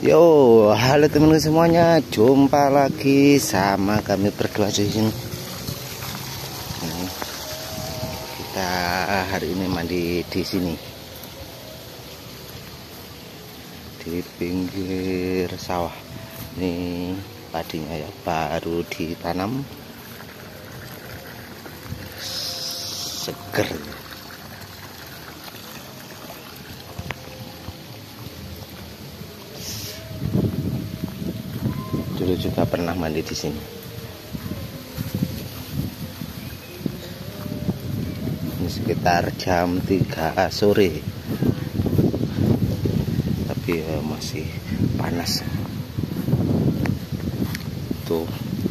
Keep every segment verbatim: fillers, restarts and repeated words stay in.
Yo, halo teman-teman semuanya, jumpa lagi sama kami berdua di sini. Kita hari ini mandi di sini, di pinggir sawah. Ini padinya ya baru ditanam, seger. Dulu juga pernah mandi di sini. Ini sekitar jam tiga sore, tapi ya masih panas. Tuh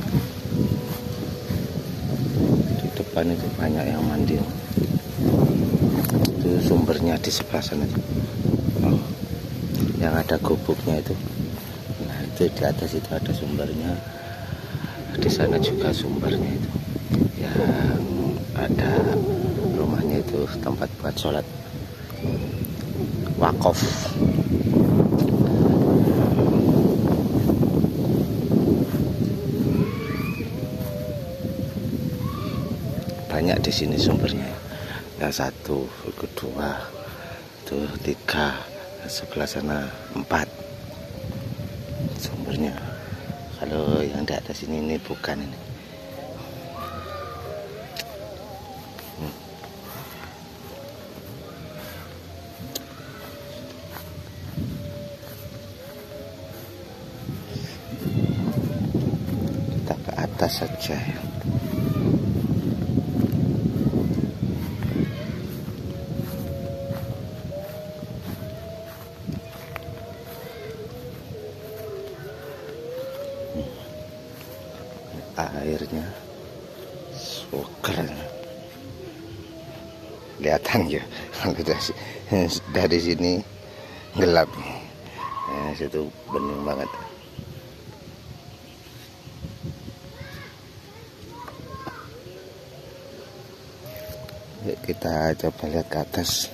di depan itu banyak yang mandi. Itu sumbernya di sebelah sana. Oh, yang ada gubuknya itu. Nah, itu di atas itu ada sumbernya. Di sana juga sumbernya itu. Yang ada rumahnya itu tempat buat sholat wakaf. Banyak di sini sumbernya. Yang satu, kedua, tuh tiga, sebelah sana empat. Sumbernya. Kalau yang di atas ini ini bukan ini. Hmm. Kita ke atas saja. Airnya seger, kelihatan ya kalau dari, dari sini gelap, nah, situ bening banget. Yuk kita coba lihat ke atas.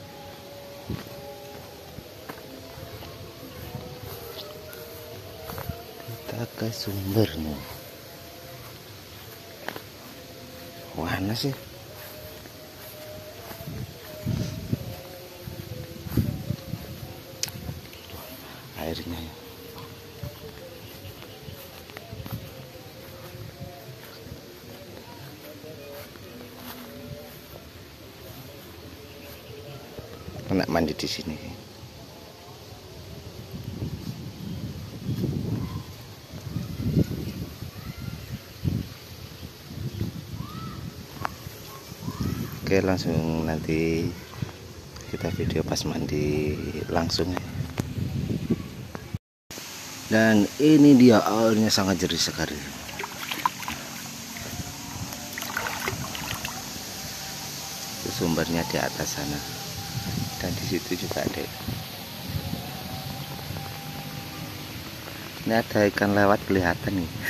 Kita ke sumbernya. Mana sih? Airnya ya. Kena mandi di sini. Oke, langsung nanti kita video pas mandi langsung. Dan ini dia, airnya sangat jernih sekali. Itu sumbernya di atas sana. Dan di situ juga ada. Ini ada ikan lewat kelihatan nih.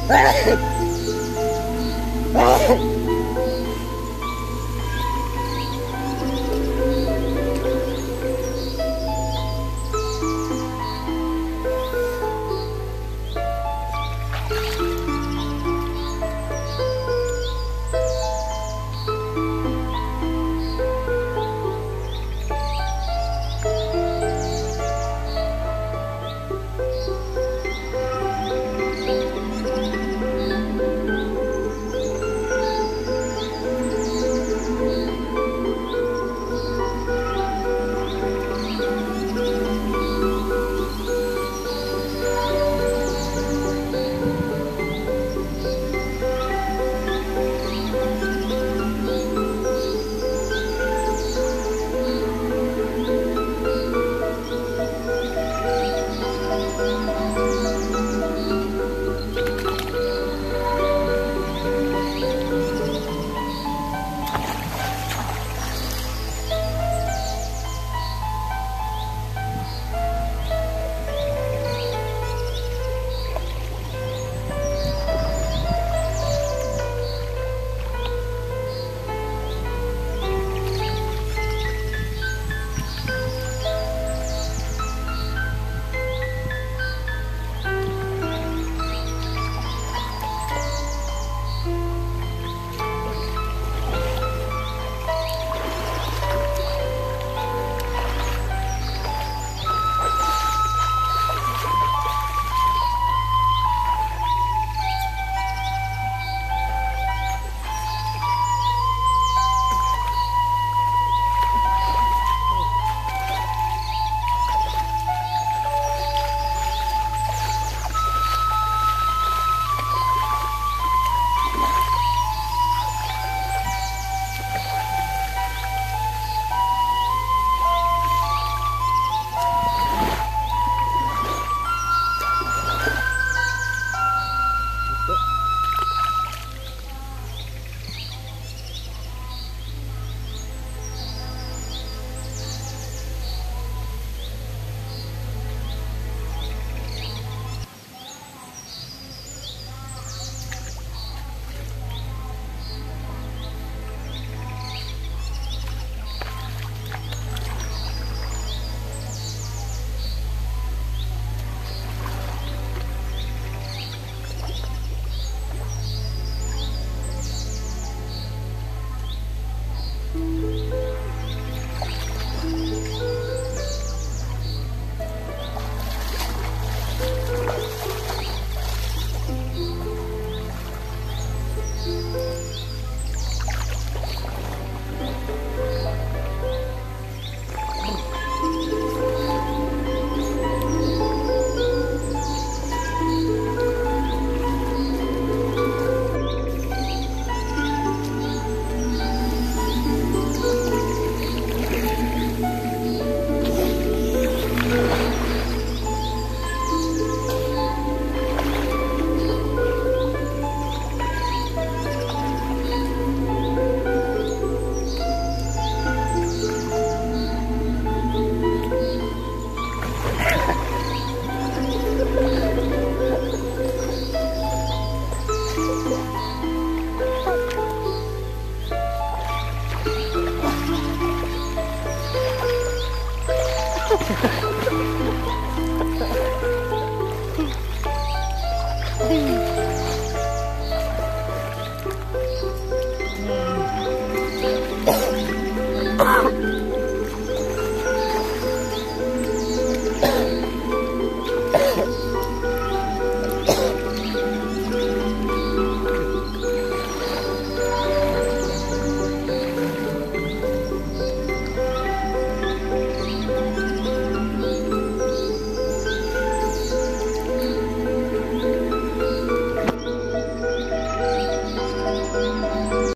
Aduh.